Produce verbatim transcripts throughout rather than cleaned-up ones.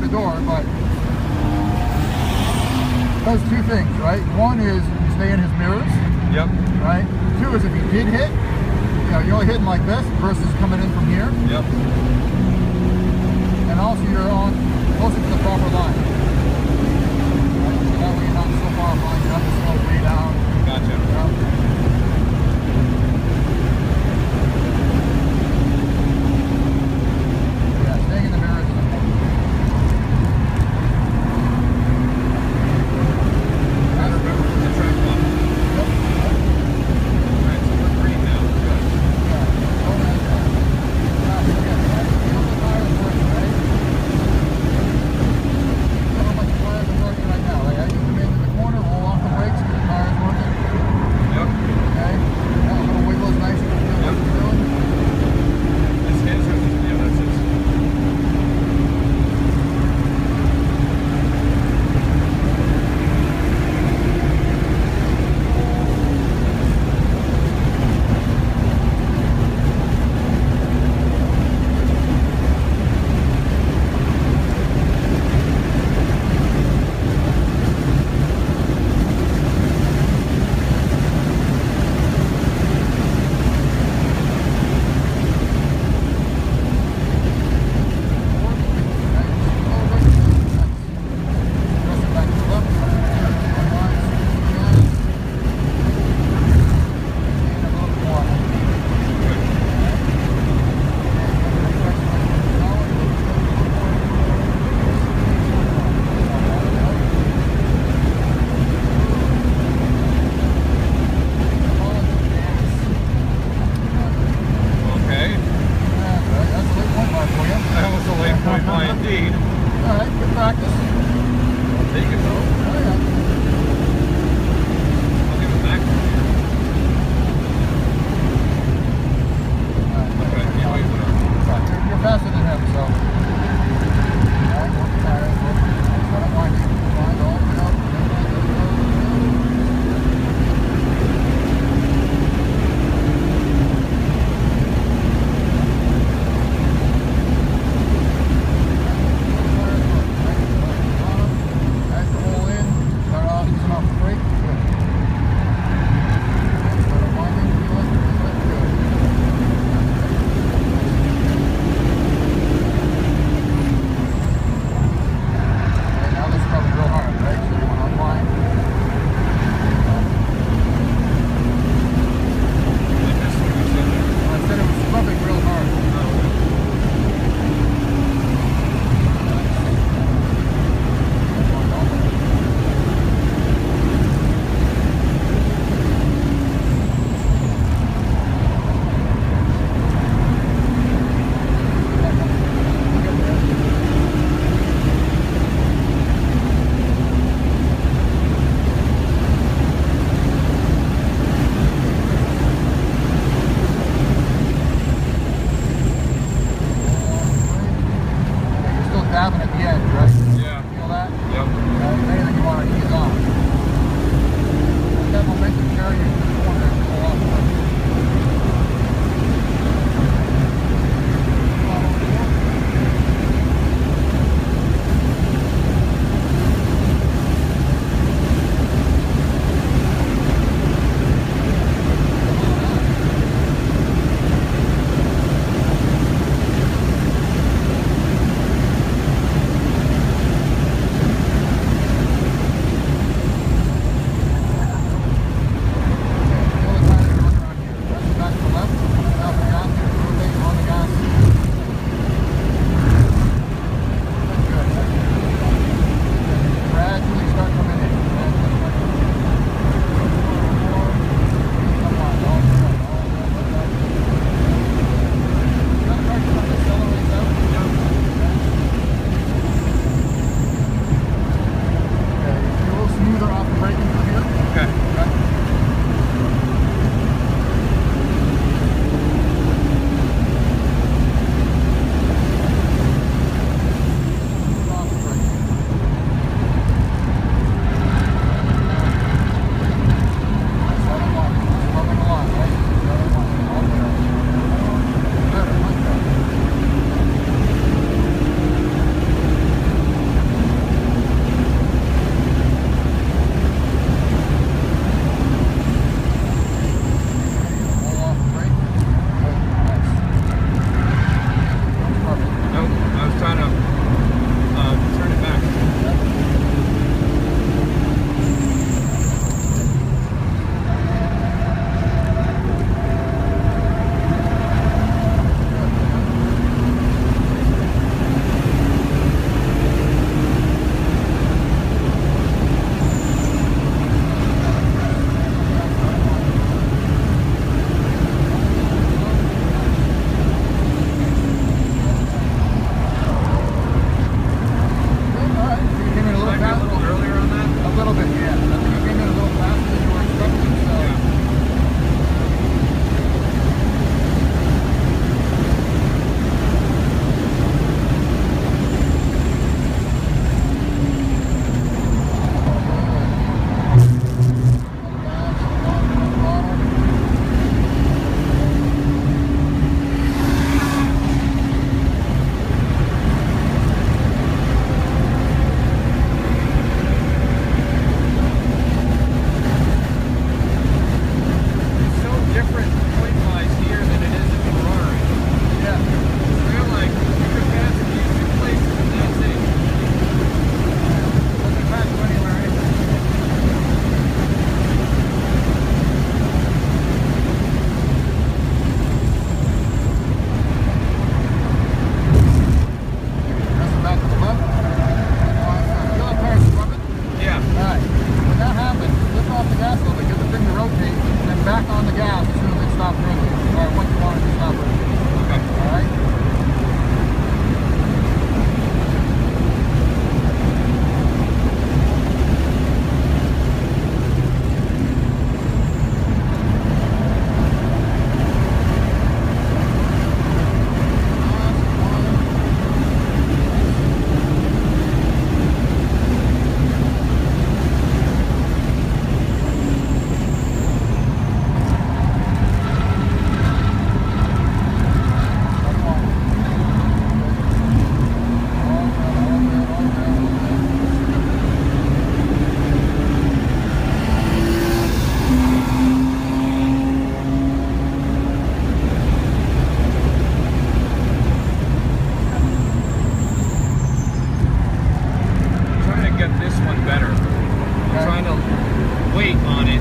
the door, but it does two things, right? One is you stay in his mirrors. Yep. Right? Two is if you did hit, you know, you're only hitting like this versus coming in from here. Yep. And also you're on closer to the proper line. Right? So that way you're not so far behind, you have to slow way down. Gotcha. Yep. Away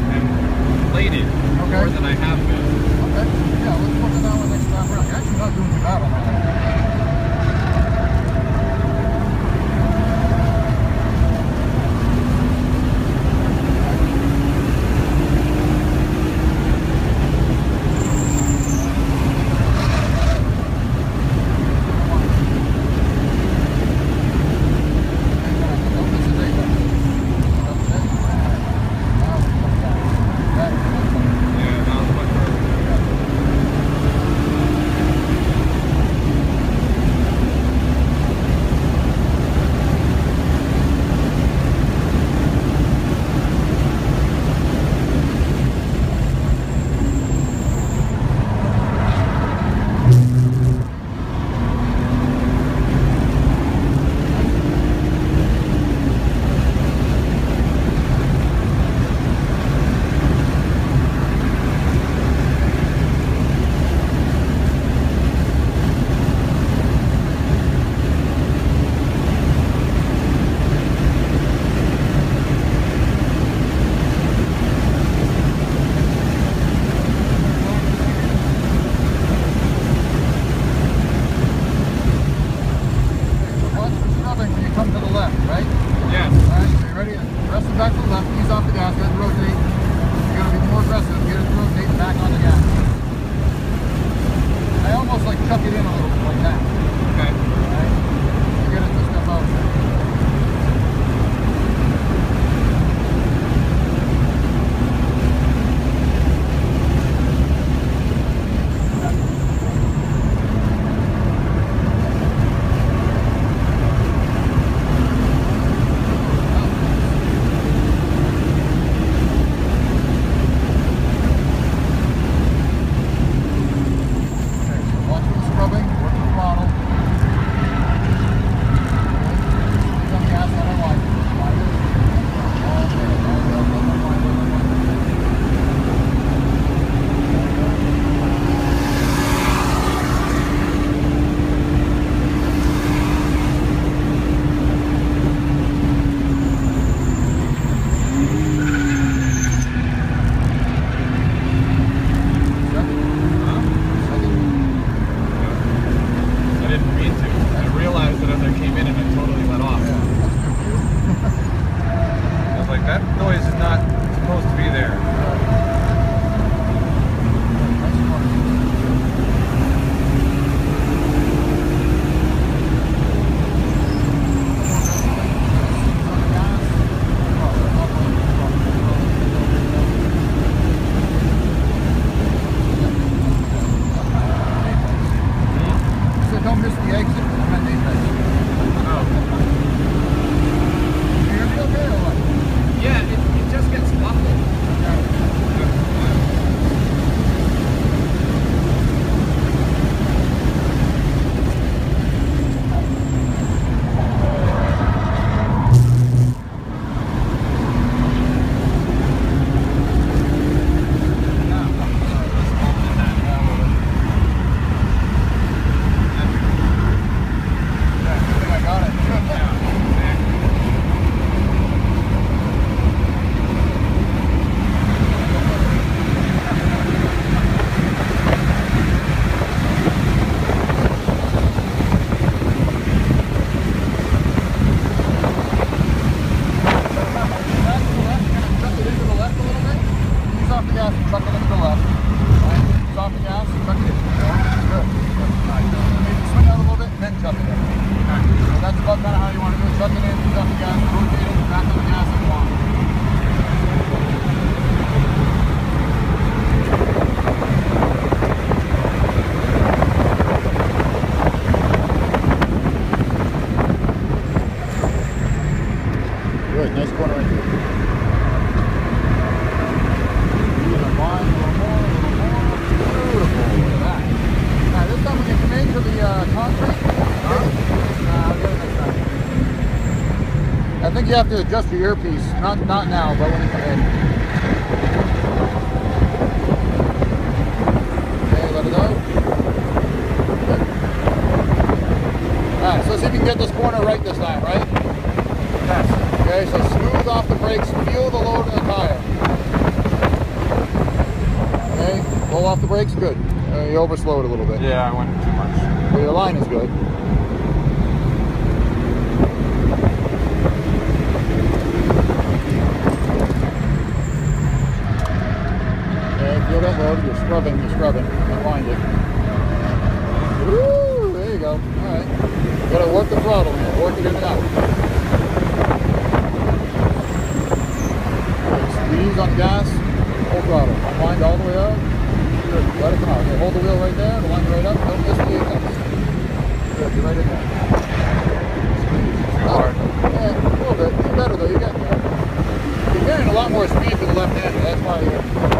and plated Okay. more than I have been. Okay. Yeah, let's look at that one next time around. You're actually not doing too bad on that one. I think you have to adjust your earpiece. Not not now, but when you come in. Okay, let it go. Good. Alright, so let's see if you can get this corner right this time, right? Yes. Okay, so smooth off the brakes, feel the load in the tire. off the brakes? Good. Uh, you overslowed a little bit. Yeah, I went too much. Well, your line is good. Yeah, feel that load. You're scrubbing, you're scrubbing. Don't mind it. Woo! There you go. All right. You gotta work the throttle, man. Work it in and out. Squeeze on the gas. Full throttle. Wind all the way out. Good. Let it come out. Okay, hold the wheel right there. The line right up. Don't miss the apex. Good. You're right in there. Too hard. Yeah, a little bit. You're better though. You're getting there. You're carrying a lot more speed to the left hand. That's why you're